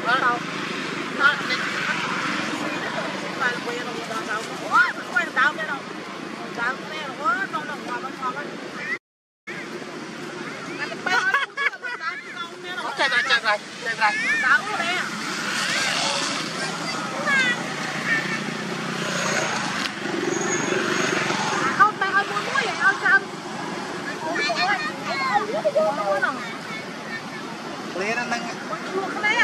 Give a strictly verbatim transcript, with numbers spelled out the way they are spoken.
Đâu. Đó. Phải quay đâu đâu đâu. Ủa, quay đâu đây đâu. Đâu đây nó nó nó qua bên ngoài. Chạy ra chạy ra chạy ra. Đâu đây. Không, mày ơi muốn muối vậy ao chăm. Ôi ôi, không biết cái gì đâu nào. Lên anh nâng. Luộc cái